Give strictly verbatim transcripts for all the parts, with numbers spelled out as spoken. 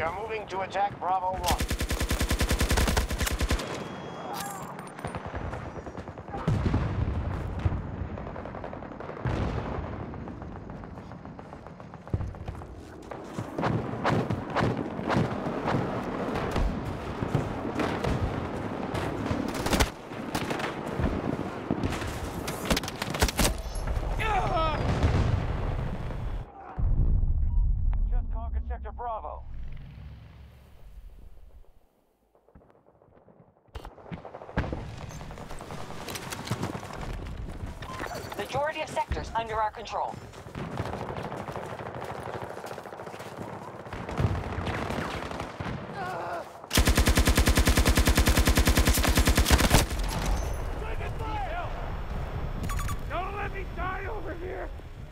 are moving to attack Bravo one. Bravo. Majority of sectors under our control. Don't let me die over here!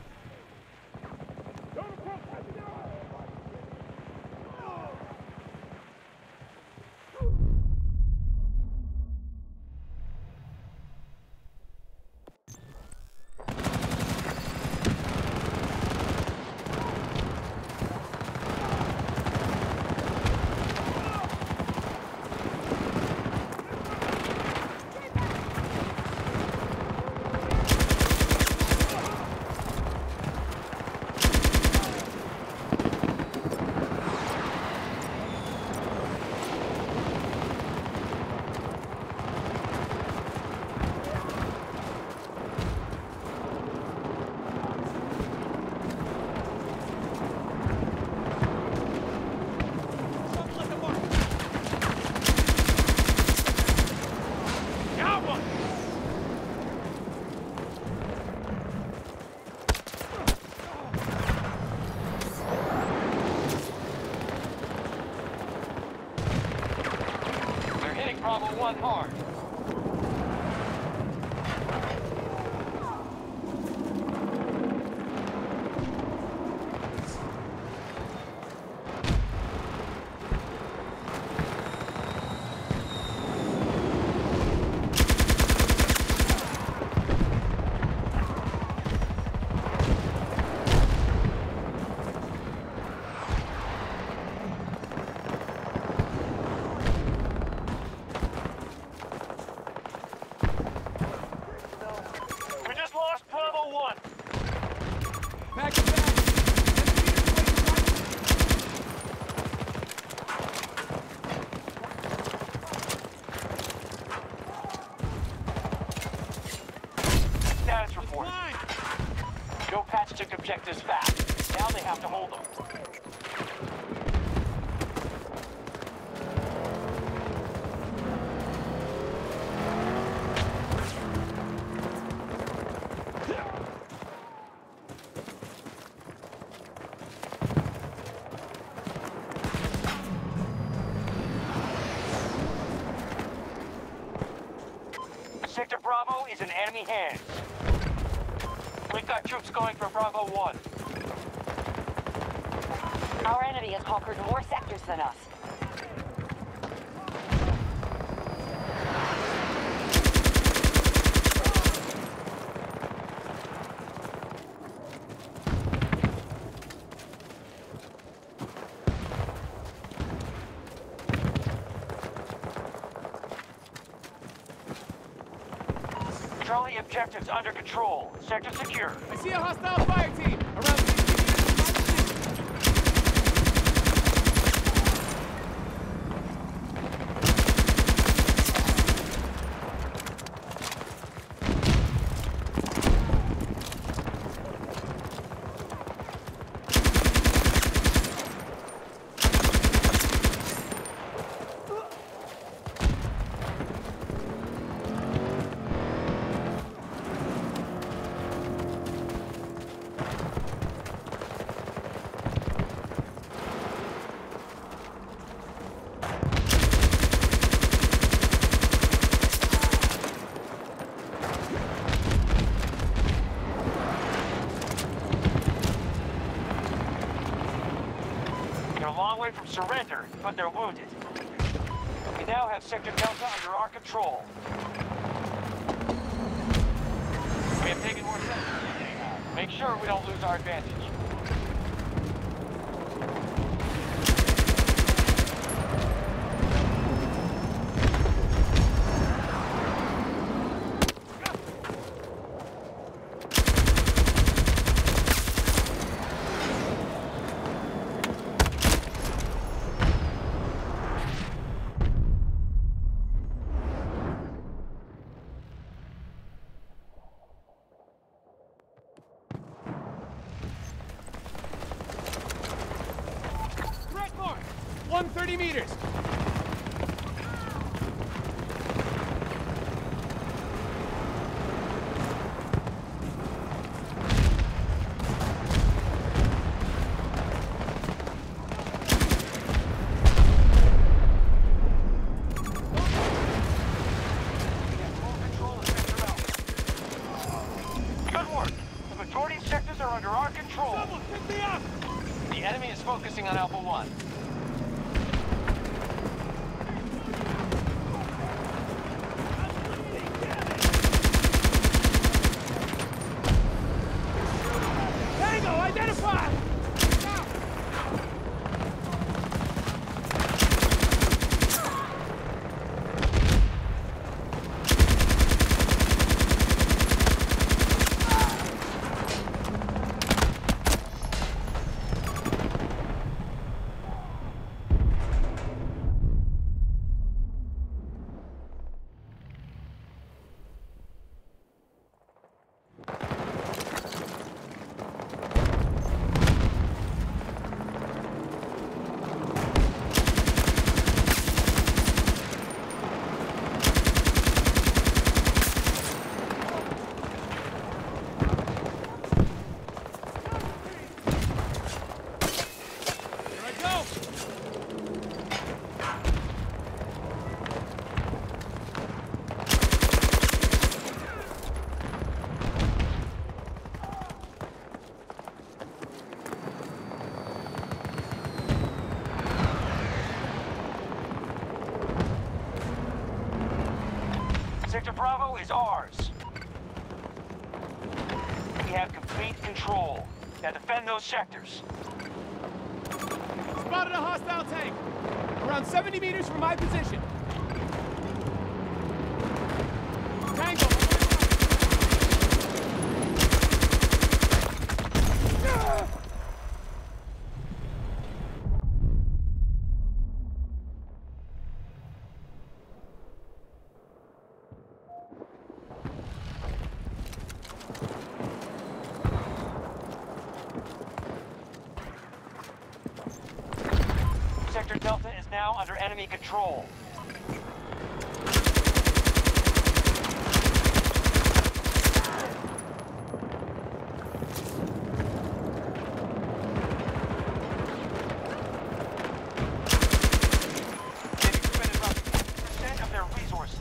Bravo one hard. Back to back! Status report. Joe Patch took objectives fast. Now they have to hold them. Sector Bravo is in enemy hands. We've got troops going for Bravo one. Our enemy has conquered more sectors than us. Charlie objectives under control. Sector secure. I see a hostile fire team! Around sixty They're a long way from surrender, but they're wounded. We now have Sector Delta under our control. We have taken more sectors. Make sure we don't lose our advantage. one thirty meters. Focusing on Alpha one. Tango, identify! Sector Bravo is ours. We have complete control. Now defend those sectors. Spotted a hostile tank. Around seventy meters from my position. Tango. Sector Delta is now under enemy control. They've expended about fifty percent of their resources.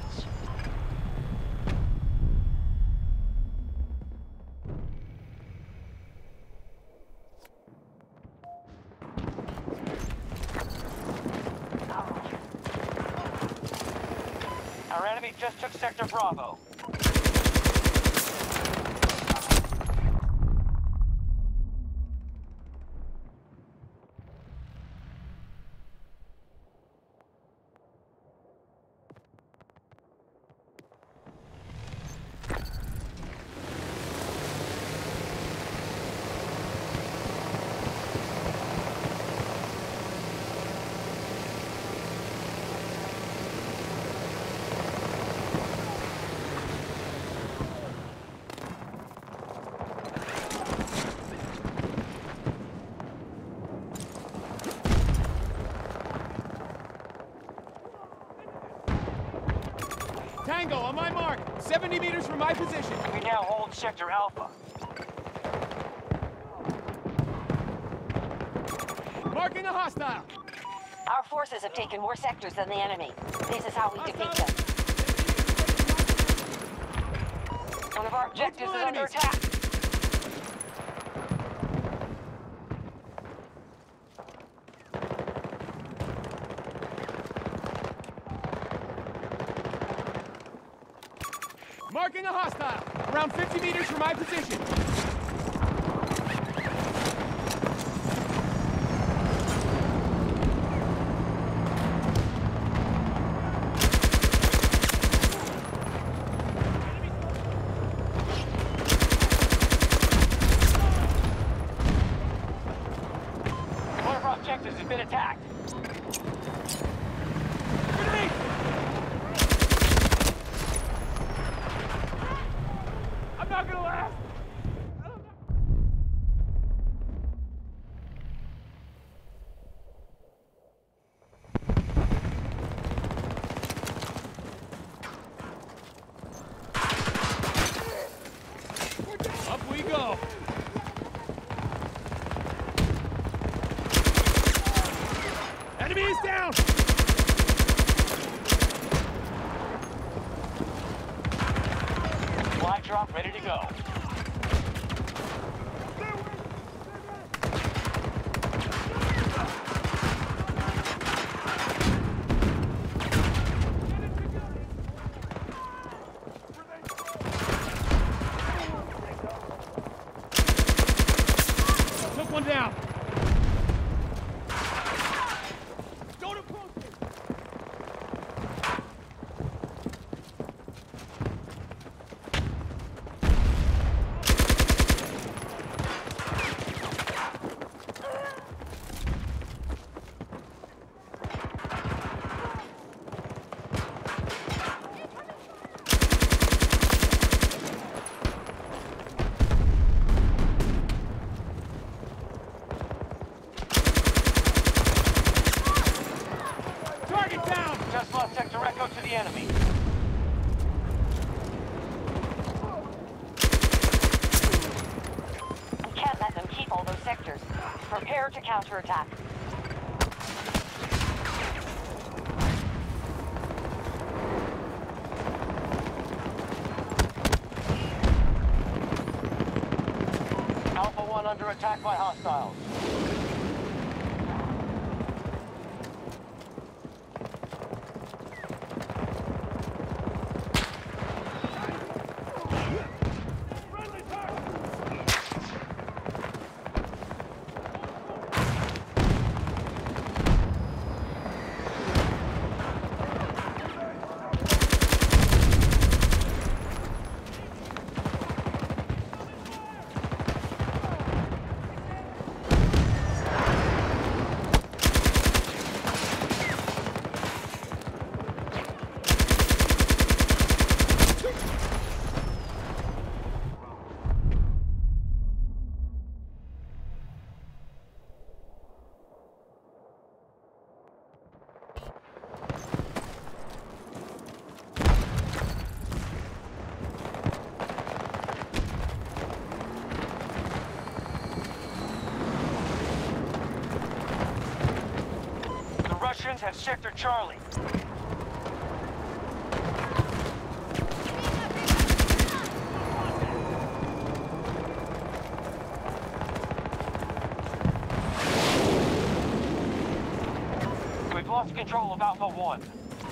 Our enemy just took Sector Bravo. Tango, on my mark. seventy meters from my position. We now hold Sector Alpha. Marking a hostile. Our forces have taken more sectors than the enemy. This is how we defeat them. One of our objectives is under attack. Marking a hostile. Around fifty meters from my position. One of our objectives has been attacked. I'm not gonna last. Enemy is down! Fly drop ready to go. Took one down. Don't approach me. Target down! Just lost Sector Echo to the enemy. We can't let them keep all those sectors. Prepare to counterattack. Alpha one under attack by hostiles. Russians have Sector Charlie. We've lost control of Alpha one.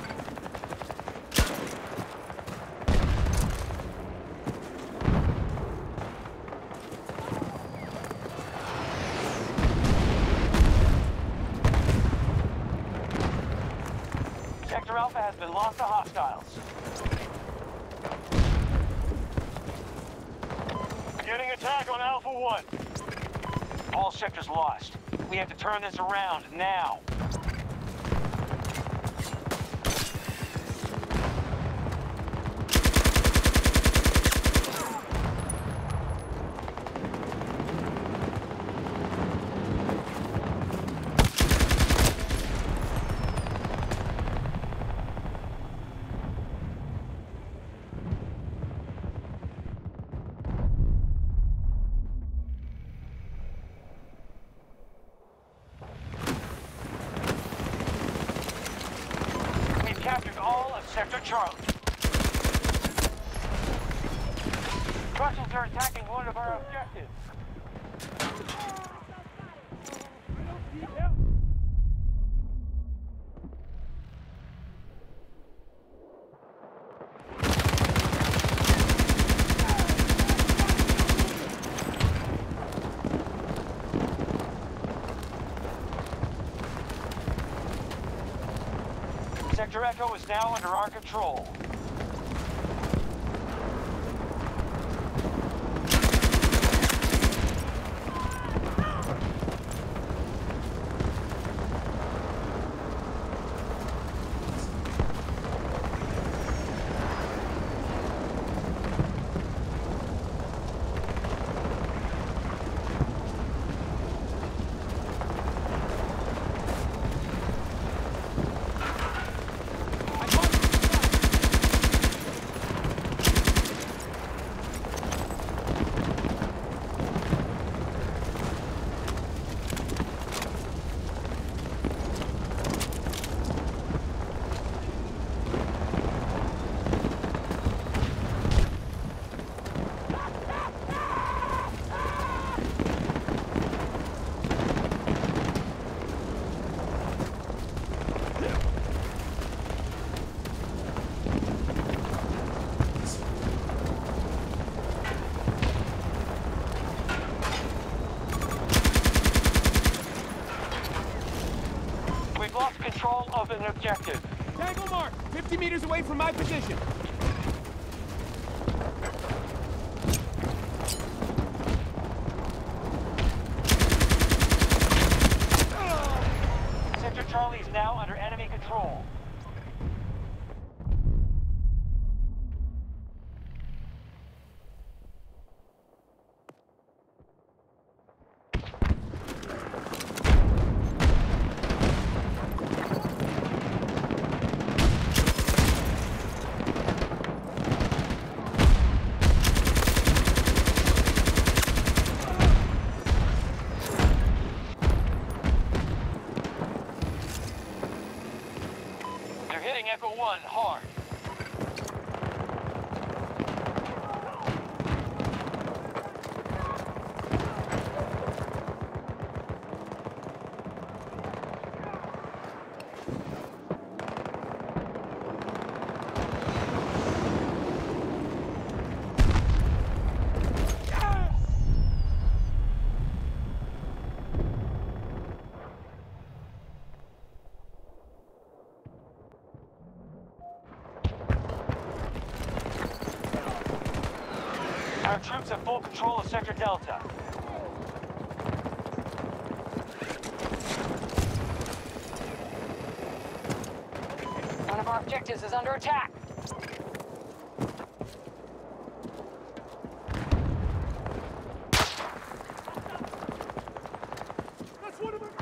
Sector Alpha has been lost to hostiles. Getting attack on Alpha one. All sectors lost. We have to turn this around now. Captured all of Sector Charlie. Russians are attacking one of our objectives. Sector Echo is now under our control. We've lost control of an objective. Tango mark, fifty meters away from my position. Sector Charlie is now under enemy control. Echo one, hard. Our troops have full control of Sector Delta. One of our objectives is under attack. That's one of them.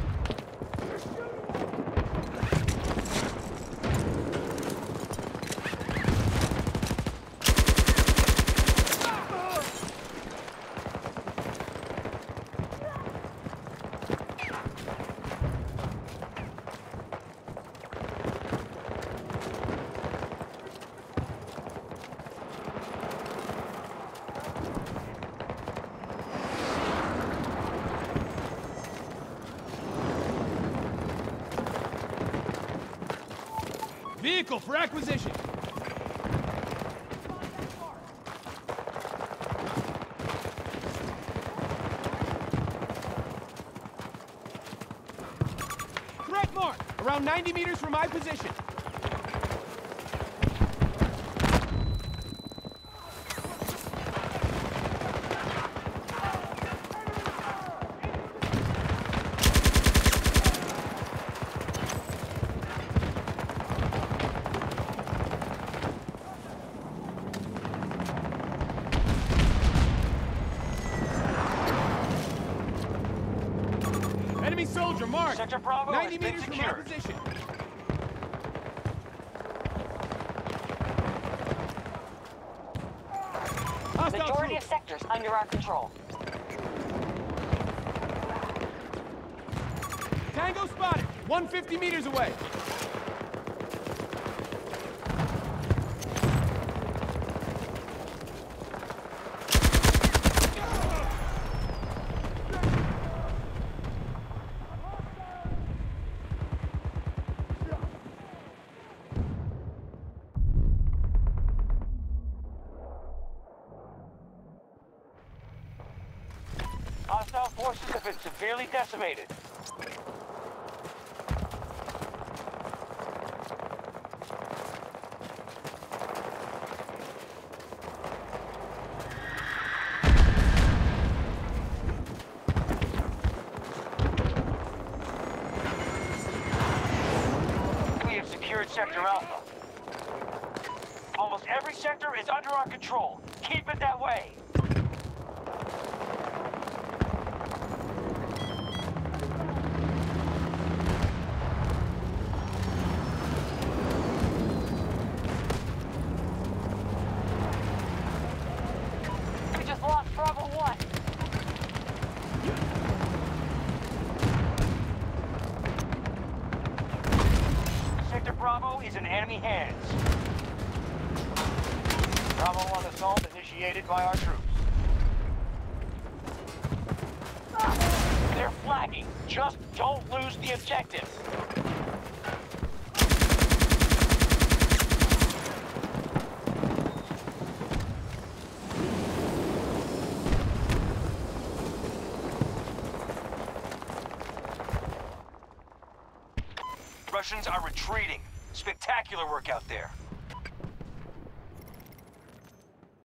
Vehicle for acquisition. Threat mark, around ninety meters from my position. Enemy soldier marked. Sector Bravo ninety has been meters from my secured. position. Hostile Majority troops. of sectors under our control. Tango spotted. one hundred fifty meters away. Hostile forces have been severely decimated. We have secured Sector Alpha. Almost every sector is under our control. Keep it that way. We just lost Bravo one. Sector Bravo is in enemy hands. Bravo one assault initiated by our troops. They're flagging. Just don't lose the objective. Russians are retreating. Spectacular work out there.